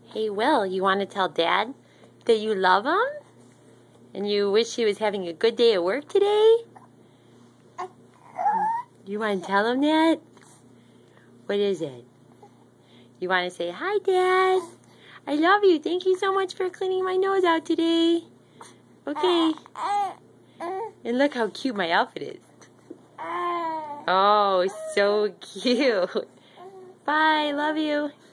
Hey, Will, you want to tell Dad that you love him? And you wish he was having a good day at work today? You want to tell him that? What is it? You want to say, "Hi, Dad. I love you. Thank you so much for cleaning my nose out today." Okay. And look how cute my outfit is. Oh, so cute. Bye. Love you.